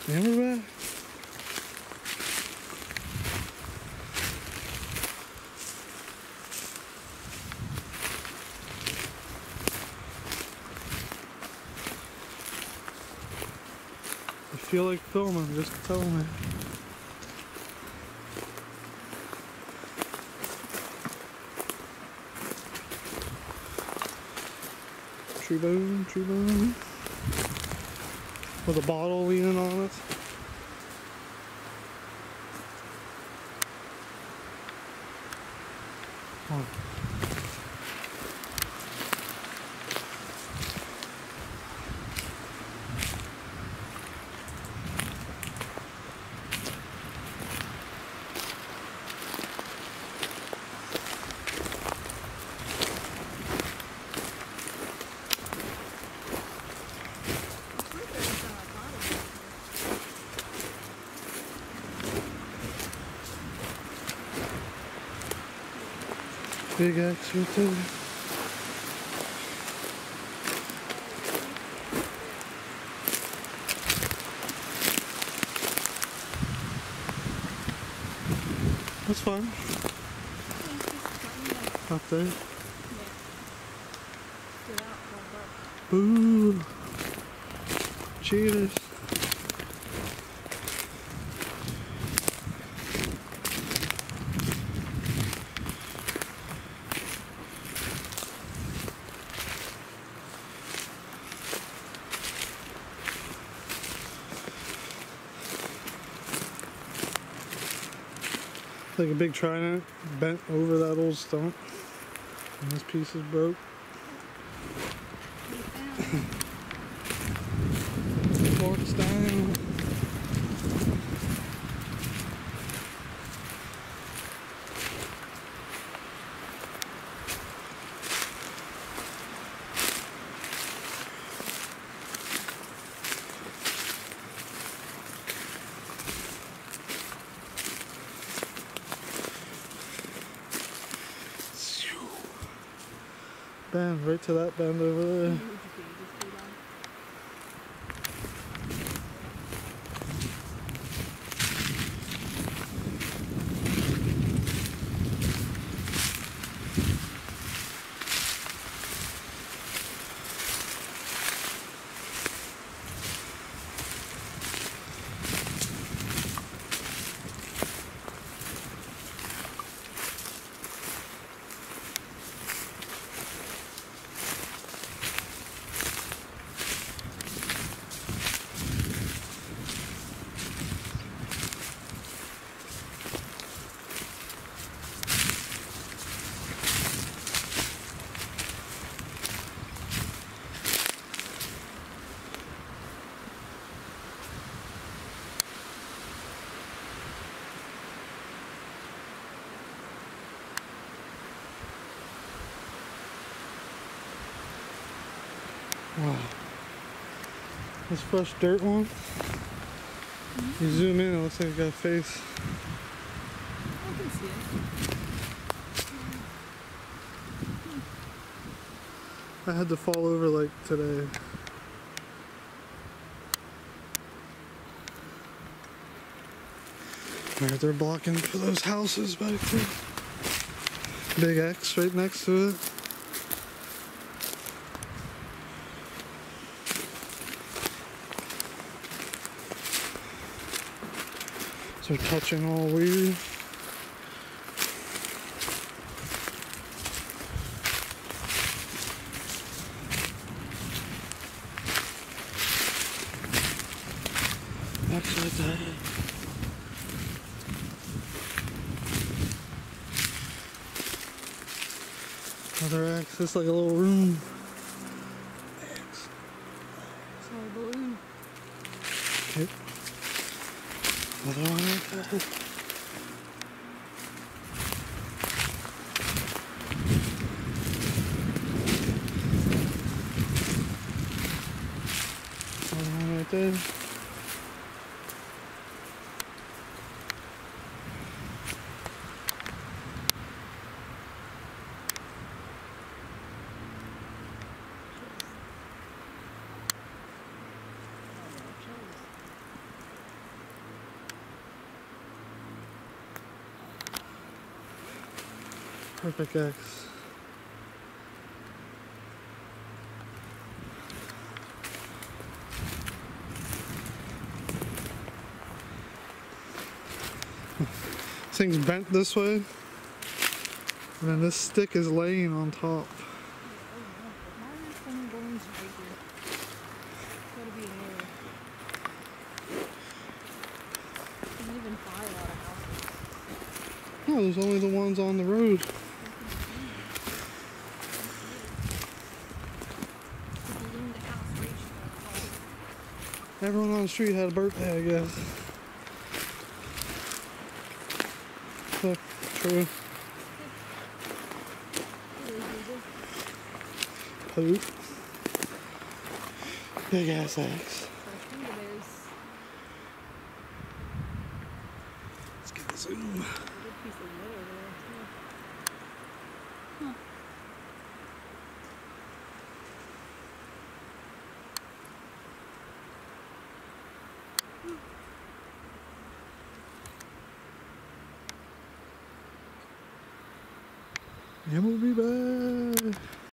And we're back. I feel like filming, just tell me. Tree bone. With a bottle leaning on it. Oh. Big X right there. That's fine. Up there. Boo! Cheaters. Like a big trident bent over that old stump, and this piece is broke. Forks down. Bend right to that bend over there. Wow. This fresh dirt one. You zoom in, it looks like it's got a face. I can see it. I had to fall over like today. Alright, they're blocking for those houses back there. Big X right next to it. They're touching all weird. X like that. Another X, it's like a little room. X. It's all a balloon. Okay. Another one like that. Another one right there. Perfect X. This thing's bent this way, and then this stick is laying on top. Why are there so many balloons right here? Gotta be an error. You can even buy a lot of houses. No, there's only the ones on the road. The balloon to house ratio. Everyone on the street had a birthday, I guess. So, true. Poop. Big ass X. I think it is. Let's get the zoom. A good piece of wood over there too. Huh. And we'll be back.